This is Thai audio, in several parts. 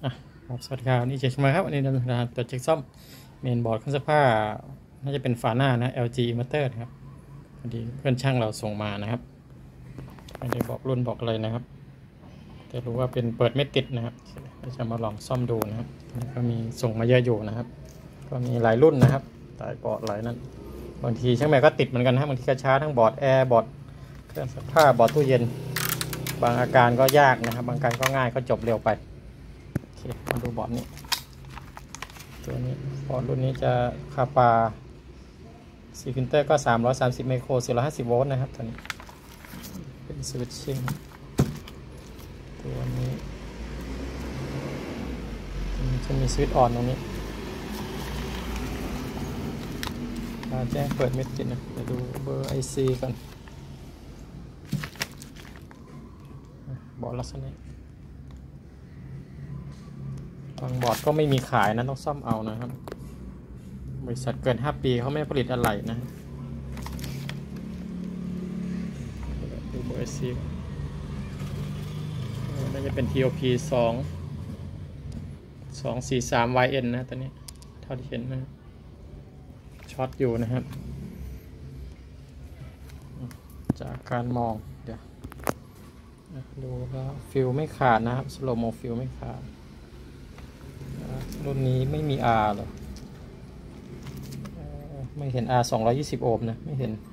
อ่ะครับสวัสดีครับนี่เช็คมาครับวันนี้เราจะตรวจเช็คซ่อมเมนบอร์ดเครื่องซักผ้าน่าจะเป็นฝาหน้านะ LG inverter นะครับพอดีเพื่อนช่างเราส่งมานะครับไม่ได้บอกรุ่นบอกอะไรนะครับแต่รู้ว่าเป็นเปิดไม่ติดนะครับจะมาลองซ่อมดูนะครับก็มีส่งมาเยอะอยู่นะครับก็มีหลายรุ่นนะครับหลายบอร์ดหลายนั้นบางทีช่างแม่ก็ติดเหมือนกันนะบางทีก็ช้าทั้งบอร์ดแอร์บอร์ดเครื่องซักผ้าบอร์ดตู้เย็นบางอาการก็ยากนะครับบางการก็ง่ายก็จบเร็วไปมาดูบอร์ดนี้ตัวนี้บอร์ดรุ่นนี้จะคาปาซีฟิลเตอร์ก็330ไมโคร450โวลต์นะครับตัวนี้เป็นสวิตชิ่งตัวนี้จะมีสวิตช์ออนตรงนี้แจ้งเปิดไม่ติดนะเดี๋ยวดูเบอร์ IC ก่อนบอร์ดลักษณะบางบอร์ดก็ไม่มีขายนะต้องซ่อมเอานะครับบริษัทเกิน5 ปีเขาไม่ผลิตอะไหล่นะดูเบอร์ IC น่าจะเป็น TOP 243 YN นะตัวนี้เท่าที่เห็นนะช็อตอยู่นะครับจากการมองเดี๋ยวดูแล้วฟิลไม่ขาดนะครับสโลโมฟิลไม่ขาดรุ่นนี้ไม่มี R หรอไม่เห็น R 220 โอห์มนะไม่เห็น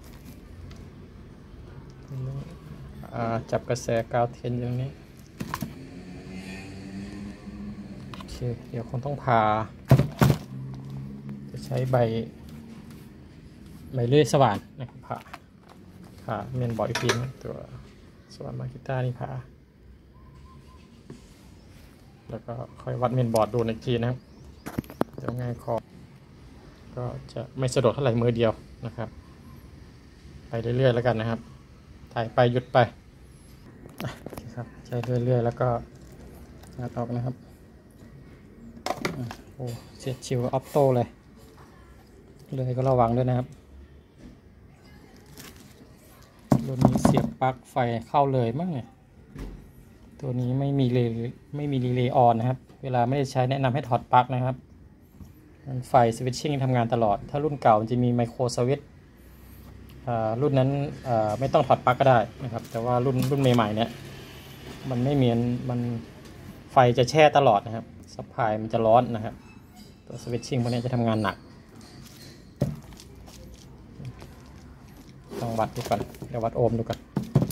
จับกระแสกาวเทนอย่างนี้โอเคเดี๋ยวคงต้องผ่าจะใช้ใบเลื่อยสว่านนะครับผ่าเมนบอร์ดอีกทีนะตัวสว่านมากิต้านี่ผ่าแล้วก็ค่อยวัดเมนบอร์ดดูอีกทีนะครับเดี๋ยวง่ายคอก็จะไม่สะดวกเท่าไหร่มือเดียวนะครับไปเรื่อยๆแล้วกันนะครับถ่ายไปหยุดไปครับใช้เรื่อยๆแล้วก็งัดออกนะครับโอ้เสียดชิวออโต้เลยก็ระวังด้วยนะครับรุ่นนี้เสียบปลั๊กไฟเข้าเลยมั้งเนี่ยตัวนี้ไม่มีรีเลย์ออนนะครับเวลาไม่ได้ใช้แนะนำให้ถอดปลั๊กนะครับไฟสวิตชิ่งทำงานตลอดถ้ารุ่นเก่ามันจะมีไมโครสวิตช์รุ่นนั้นไม่ต้องถอดปลั๊กก็ได้นะครับแต่ว่ารุ่นใหม่ๆเนี่ยมันไม่มีมันไฟจะแช่ตลอดนะครับซัพพลายมันจะร้อนนะครับตัวสวิตชิ่งพวกนี้จะทำงานหนักต้องวัดดูก่อนเดี๋ยววัดโอห์มดูก่อน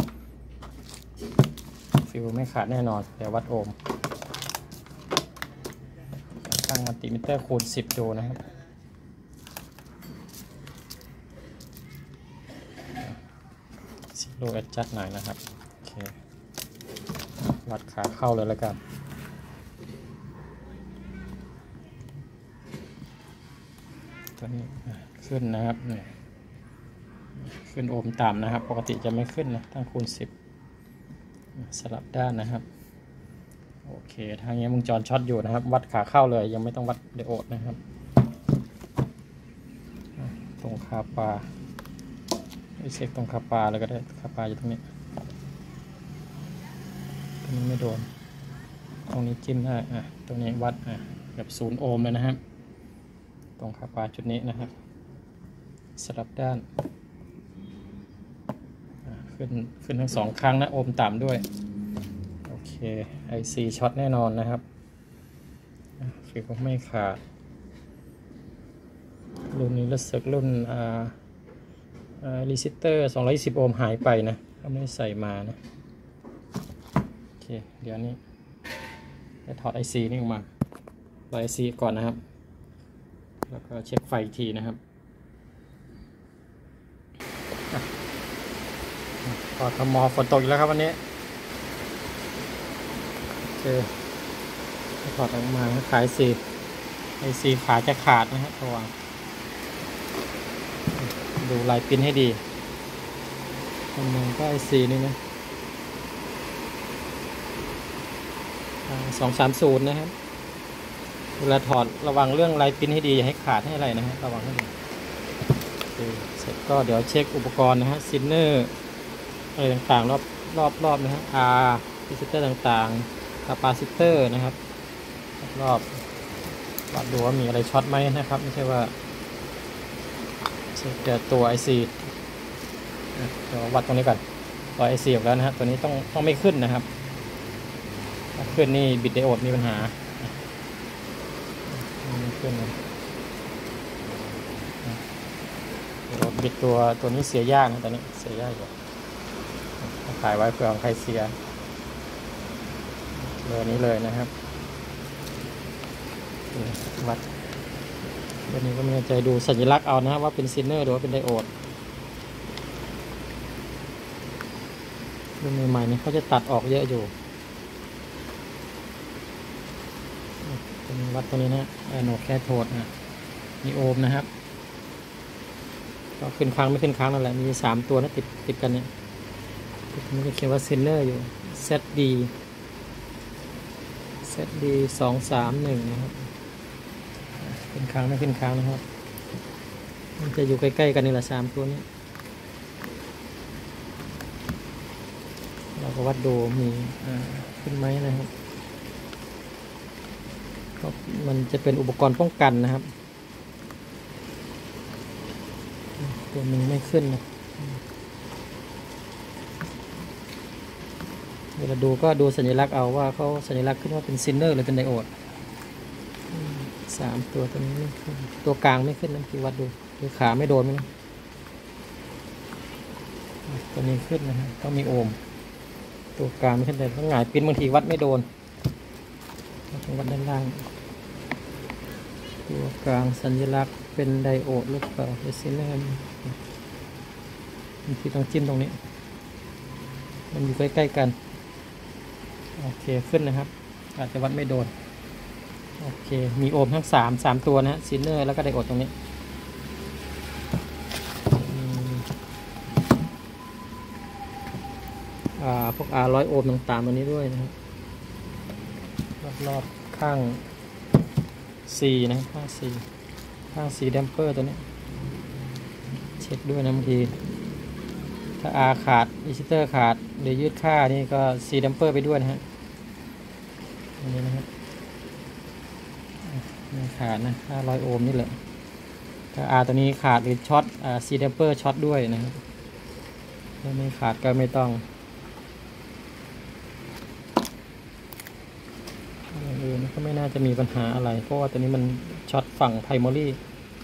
ฟิวไม่ขาดแน่นอนเดี๋ยววัดโอห์มตั้งมัลติมิเตอร์คูณ10ดูนะครับดูแอดจัดหน่อยนะครับโอเควัดขาเข้าเลยแล้วกันตัวนี้ขึ้นนะครับขึ้นโอห์มต่ำนะครับปกติจะไม่ขึ้นนะตั้งคูณ10สลับด้านนะครับโอเคทางนี้วงจรช็อตอยู่นะครับวัดขาเข้าเลยยังไม่ต้องวัดไดโอดนะครับตรงคาปาเช็คตรงคาปาแล้วก็ได้คาปาอยู่ตรงนี้ตรงนี้ไม่โดนตรงนี้จิ้มได้ตรงนี้วัดแบบ0 โอห์มเลยนะครับตรงคาปาจุดนี้นะครับสลับด้านขึ้นทั้ง2 ครั้งนะโอห์มต่ำด้วยโอเค IC ช็อตแน่นอนนะครับฟิวไม่ขาดรุ่นนี้รู้สึกรุ่นรีซิสเตอร์220 โอห์มหายไปนะเขาไม่ใส่มานะโอเคเดี๋ยวนี้จะถอด IC นี่ออกมาปล่อย IC ก่อนนะครับแล้วก็เช็คไฟอีกทีนะครับพอทมฝนตกอีกแล้วครับวันนี้โอเคถอดออกมาขายIC ขาจะขาดนะครับระวังดูลายปิ้นให้ดีมันก็ IC นี่นะ230นะครับเวลาถอดระวังเรื่องลายปิ้นให้ดีอย่าให้ขาดให้อะไรนะฮะระวังให้ดีเสร็จก็เดี๋ยวเช็คอุปกรณ์นะฮะซินเนอร์อะไรต่างๆรอบนะฮะรีซิสเตอร์ต่างๆคาปาซิเตอร์นะครับรอบวัดดูว่ามีอะไรช็อตไหมนะครับไม่ใช่ว่าเช็คแต่ตัว IC เดี๋ยววัดตรงนี้ก่อนตัว IC ออกแล้วนะฮะตัวนี้ต้องไม่ขึ้นนะครับถ้าขึ้นนี่บิตไดโอดมีปัญหาไม่ขึ้นเลยบิตตัวนี้เสียยากนะตอนนี้เสียยากอยู่ถ่ายไว้เผื่อใครเสียเบอร์นี้เลยนะครับวัดวันนี้ก็ไม่แน่ใจดูสัญลักษณ์เอานะว่าเป็นซินเนอร์หรือว่าเป็นไดโอดรุ่นใหม่ๆนี้เขาจะตัดออกเยอะอยู่เป็นวัดตัวนี้นะโนแคทโทดนะมีโอห์มนะครับก็ขึ้นค้างไม่ขึ้นค้างนั่นแหละมี3ตัวนะติดกันเนี่ยมันจะเขียนว่าซินเนอร์อยู่ ZD 231นะครับขึ้นค้างไม่ขึ้นค้างนะครับมันจะอยู่ใกล้ๆกันนี่แหละ3ตัวนี้เราก็วัดดูมีขึ้นไหมนะครับก็มันจะเป็นอุปกรณ์ป้องกันนะครับตัวนึงไม่ขึ้นนะเวลาดูก็ดูสัญลักษณ์เอาว่าเขาสัญลักษณ์ขึ้นว่าเป็นซินเนอร์หรือเป็นไดโอด3ตัวนี้ไม่ขึ้นตัวกลางไม่ขึ้นนะคือวัดดูคือขาไม่โดนไหมนะตัวนี้ขึ้นนะครับต้องมีโอห์มตัวกลางไม่ขึ้นแต่ต้องหงายปิ้นบางทีวัดไม่โดนต้องวัดด้านล่างตัวกลางสัญลักษณ์เป็นไดโอดหรือเปล่าเป็นซินเนอร์บางทีต้องจิ้มตรงนี้มันอยู่ใกล้ๆกันโอเคขึ้นนะครับอาจจะวัดไม่โดนโอเคมีโอห์มทั้ง3ตัวนะฮะซินเนอร์แล้วก็ไดโอดตรงนี้พวก R100 โอห์มต่างๆตัวนี้ด้วยนะครับรอบๆข้างC นะครับข้าง C ดัมเปอร์ตัวนี้เช็คด้วยนะบางทีถ้า R ขาดอิชิเตอร์ขาดหรือยืดค่านี่ก็ C ดัมเปอร์ไปด้วยนะฮะอันนี้นะครับไม่ขาดนะ500 โอห์มนี่แหละถ้า R ตัวนี้ขาดหรือช็อตC ดัมเปอร์ช็อตด้วยนะครับถ้าไม่ขาดก็ไม่ต้องอื่นก็ไม่น่าจะมีปัญหาอะไรเพราะว่าตัวนี้มันช็อตฝั่งไพรมารี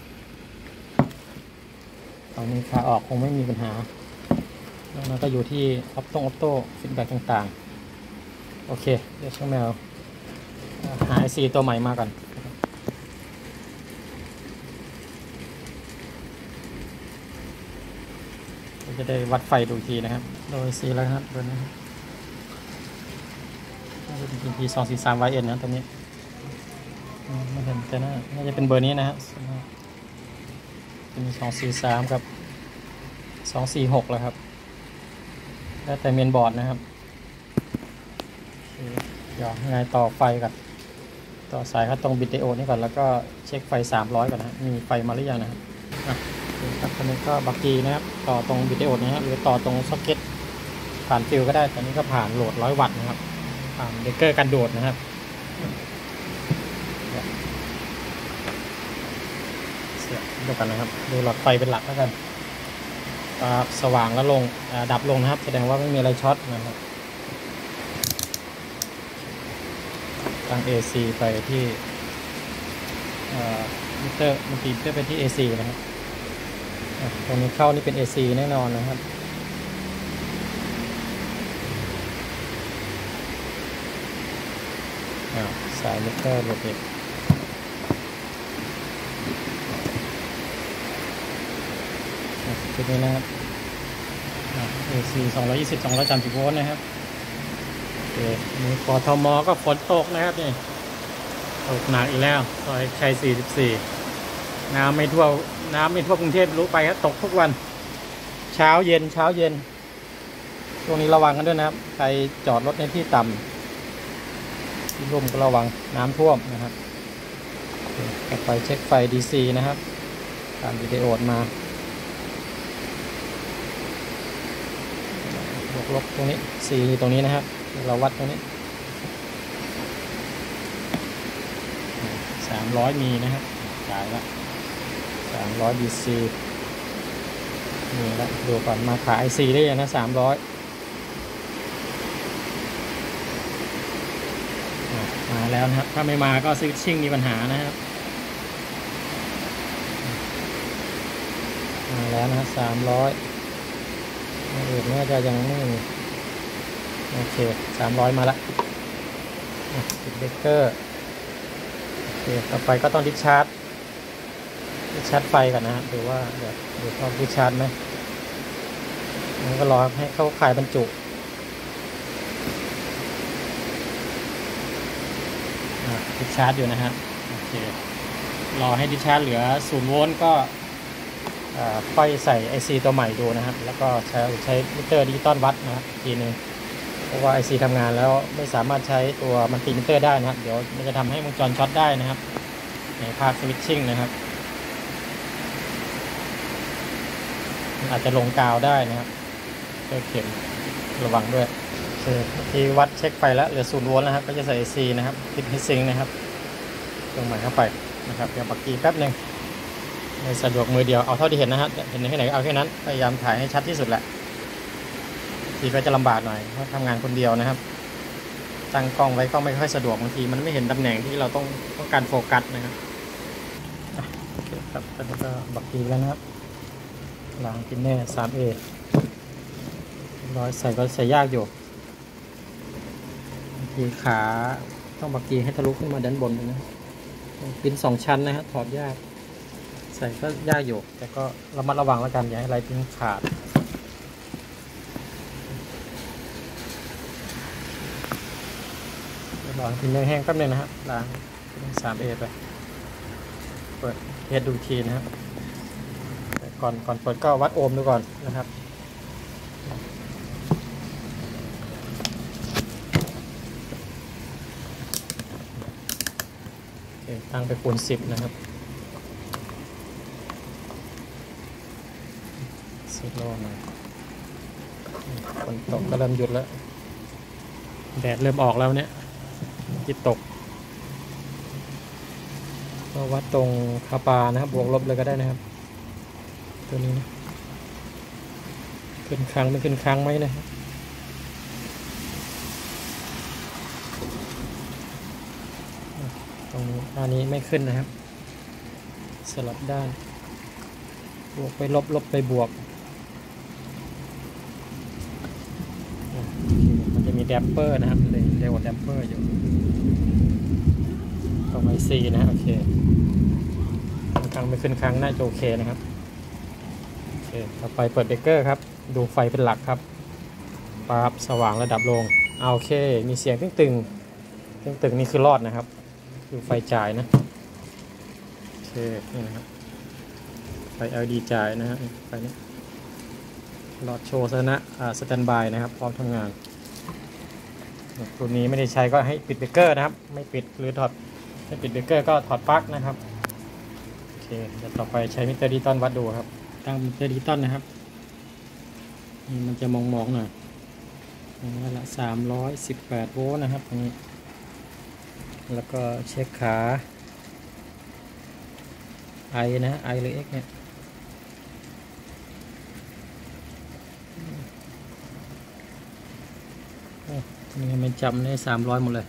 ฝั่งนี้ขาออกคงไม่มีปัญหาแล้วมันก็อยู่ที่ออปโต้ฟีดแบ็กต่างๆโอเคเดี๋ยวช่างแมวหา IC ตัวใหม่มาก่อนจะได้วัดไฟดูทีนะครับโดย IC แล้วครับตัวนี้เป็น P243YN นะตัวนี้ไม่เห็นแต่น่าจะเป็นเบอร์นี้นะฮะเป็น243กับ246แล้วครับแล้วแต่เมนบอร์ดนะครับเดี๋ยวยังไงต่อไฟกันต่อสายครับตรงบิตไดโอดนี่ก่อนแล้วก็เช็คไฟ300ก่อนนะมีไฟมาหรือยังนะครับครับตัวนี้ก็บักกี้นะครับต่อตรงบิตไดโอดนะฮะหรือต่อตรงซ็อกเก็ตผ่านฟิลก็ได้ตอนนี้ก็ผ่านโหลด100 วัตต์นะครับเบรกเกอร์กันโดดนะครับเสียบเดียวกันนะครับดูหลอดไฟเป็นหลักแล้วกันสว่างแล้วลงดับลงนะครับแสดงว่าไม่มีอะไรช็อตนะครับตั้ง AC ไปที่มิเตอร์มันตีมิเตอร์ไปที่ AC นะครับตรงนี้เข้านี่เป็น AC แน่นอนนะครับสายมิเตอร์โรเตทจุดนี้นะครับAC 220 230 โวลต์นะครับโอเคมีกทมก็ฝนตกนะครับนี่ตกหนักอีกแล้วซอยชัย44น้ำไม่ทั่วกรุงเทพรู้ไปครับตกทุกวันเช้าเย็นช่วงนี้ระวังกันด้วยนะครับใครจอดรถในที่ต่ำที่ร่มก็ระวังน้ำท่วมนะครับต่อไปเช็คไฟ DC นะครับตามวิดีโอมาลบตรงนี้ C ตรงนี้นะครับเราวัดตรงนี้ 300มีนะครับจ่ายละ300 DC นี่ละดูก่อนมาขาย IC ได้ยังนะ300มาแล้วนะครับถ้าไม่มาก็สวิตชิ่งมีปัญหานะครับมาแล้วนะ300อื่นน่าจะยังไม่โอเค300มาละติดเบรกเกอร์โอเคต่อไปก็ต้องดิชาร์จไฟกันนะครับดูว่าเดี๋ยวดูเขาดิชาร์จไหมมันก็รอให้เข้าข่ายบรรจุดิชาร์จอยู่นะฮะโอเครอให้ดิชาร์จเหลือ0 โวลต์ก็ค่อยใส่ IC ตัวใหม่ดูนะครับแล้วก็ใช้มิเตอร์ดิจิตอลวัดนะครับทีนึงเพราะว่า IC ทำงานแล้วไม่สามารถใช้ตัวมัลติมิเตอร์ได้นะครับเดี๋ยวมันจะทำให้วงจรช็อตได้นะครับในภาคสวิตชิ่งนะครับอาจจะลงกาวได้นะครับก็เข็มระวังด้วยที่วัดเช็คไฟแล้วเหลือ0 โวลต์นะครับก็จะใส่ IC นะครับติดให้ซิงนะครับตรงใหม่เข้าไปนะครับเดี๋ยวปักกี้แป๊บนึงไม่สะดวกมือเดียวเอาเท่าที่เห็นนะฮะเห็นแค่ไหนเอาแค่นั้นพยายามถ่ายให้ชัดที่สุดแหละทีก็จะลำบากหน่อยเพราะทำงานคนเดียวนะครับตั้งกล้องไว้ก็ไม่ค่อยสะดวกบางทีมันไม่เห็นตำแหน่งที่เราต้องการโฟกัสนะครับโอเคครับตอนนี้ก็บักกี้แล้วนะครับล้างพินเน่ 3A ร้อยใส่ก็ใส่ยากอยู่บางทีขาต้องบักกี้ให้ทะลุขึ้นมาด้านบนนะพิน2 ชั้นนะฮะถอดยากใส่ก็ยากอยู่แต่ก็ระมัดระวังแล้วกันอย่าให้อะไรพินขาดล้างพินแห้งๆแป๊บนึงนะครับล้างพิน 3A ไปเปิดเทสดูทีนะครับก่อนเปิดก็วัดโอห์มดูก่อนนะครับตั้งไปคูณ10นะครับ10 โลหน่อยฝนตกก็เริ่มหยุดแล้วแดดเริ่มออกแล้วเนี่ยจิตตกก็วัดตรงคาปานะครับบวกลบเลยก็ได้นะครับตัวนี้นะขึ้นครั้งไม่ขึ้นครั้งไหมนะครับตรงนี้อันนี้ไม่ขึ้นนะครับสลับด้านบวกไปลบไปบวกมันจะมีแดมเปอร์นะครับเรียกว่าแดมเปอร์อยู่ตรง IC นะโอเคครั้งไม่ขึ้นครั้งน่าจะโอเคนะครับโอเคต่อไปเปิดเบรกเกอร์ครับดูไฟเป็นหลักครับปั๊บสว่างระดับลงโอเคมีเสียงตึงนี่คือรอดนะครับดูไฟจ่ายนะโอเคนี่นะครับไฟ LED จ่ายนะฮะไฟนี้หลอดโชว์สถานะสแตนบายนะครับพร้อมทำงานตัวนี้ไม่ได้ใช้ก็ให้ปิดเบรกเกอร์นะครับไม่ปิดหรือถอดไม่ปิดเบรกเกอร์ก็ถอดปลั๊กนะครับโอเคเดี๋ยวต่อไปใช้มิเตอร์ดิจิตอลวัดดูครับตั้งมิเตอร์ดิจิตอลนะครับนี่มันจะมองหน่อยนี่ละ318 โวลต์นะครับตรงนี้แล้วก็เช็คขา I นะ I หรือ X เนี่ยนี่มันจำได้300หมดเลย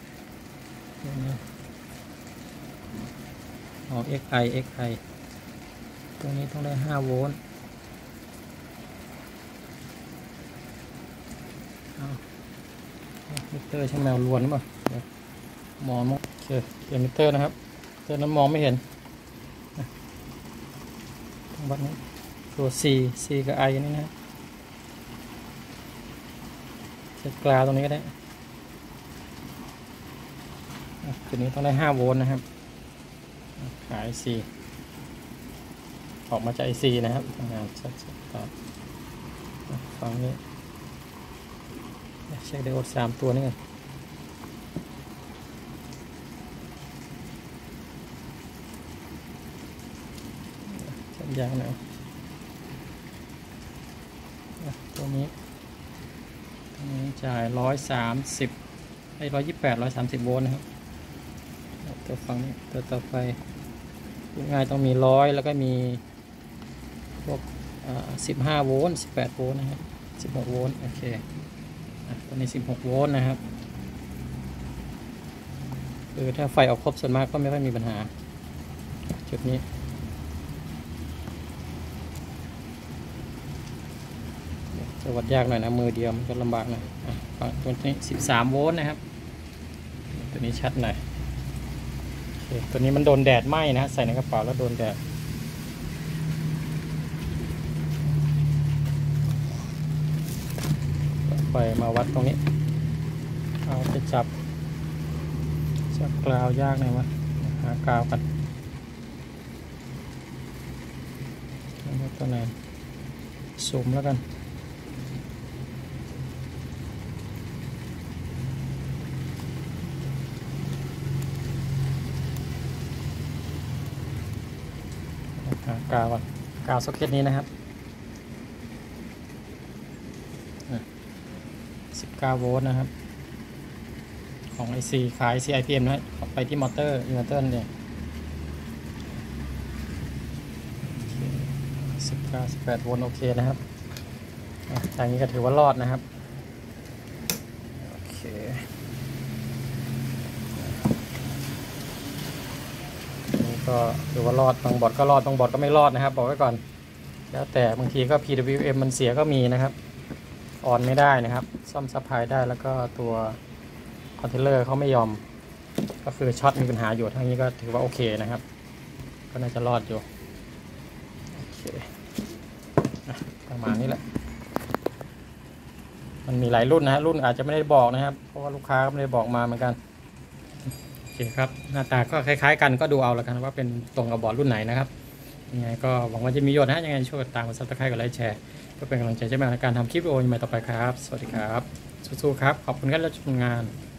XI ตัวนี้ต้องได้5 โวลต์มิเตอร์ช่างแมวล้วนหรือเปล่ามองโอเคเปลี่ยนมิเตอร์นะครับเตอร์นั้นมองไม่เห็นวัดนี้ตัว C กับ I นี่นะเช็คกราวตรงนี้ก็ได้ตัวนี้ต้องได้5 โวลต์นะครับขาย IC ออกมาจาก IC นะครับทำงานชัดๆฟังนี้เช็คไดโอด3 ตัวนี่ไงสัญญาณหน่อยตัวนี้จ่าย128 130 โวลต์นะครับตัวฝั่งนี้ตัวต่อไปง่ายต้องมี100แล้วก็มีพวก15 โวลต์18 โวลต์นะครับ16 โวลต์โอเคตัวนี้16 โวลต์นะครับคือถ้าไฟออกครบส่วนมากก็ไม่ค่อยมีปัญหาจุดนี้จะวัดยากหน่อยนะมือเดียวมันก็ลำบากหน่อยตัวนี้13 โวลต์นะครับตัวนี้ชัดหน่อยโอเคตัวนี้มันโดนแดดไหม้นะใส่ในกระเป๋าแล้วโดนแดดไปมาวัดตรงนี้เอาไปจับกราวยากหน่อยวะหากราวกันตัวไหนซูมแล้วกันหากราวก่อนกราวซ็อกเก็ตนี้นะครับ19 โวลต์นะครับของ IC ขาย IC IPM นะไปที่มอเตอร์อินเวอร์เตอร์เนี่ย18 โวลต์โอเคนะครับทางนี้ก็ถือว่ารอดนะครับโอเคนี่ก็ถือว่ารอดบางบอร์ดก็รอดบางบอร์ดก็ไม่รอดนะครับบอกไว้ก่อนแล้วแต่บางทีก็ PWM มันเสียก็มีนะครับออนไม่ได้นะครับซ่อมซัพพลายได้แล้วก็ตัวคอนเทนเนอร์เขาไม่ยอมก็คือช็อตมีปัญหาอยู่ทางนี้ก็ถือว่าโอเคนะครับก็น่าจะรอดอยู่โอเคประมาณนี้แหละมันมีหลายรุ่นนะฮะรุ่นอาจจะไม่ได้บอกนะครับเพราะว่าลูกค้าก็ไม่ได้บอกมาเหมือนกันโอเคครับหน้าตาก็คล้ายๆกันก็ดูเอาแล้วกันว่าเป็นตรงกับบอร์ดรุ่นไหนนะครับยังไงก็หวังว่าจะมีประโยชน์นะยังไงช่วยกดตามกดซับสไครต์กดไลค์แชร์เพื่อเป็นกำลังใจให้ในการทำคลิปวิดีโอใหม่ต่อไปครับสวัสดีครับสู้ๆครับขอบคุณที่รับชมงาน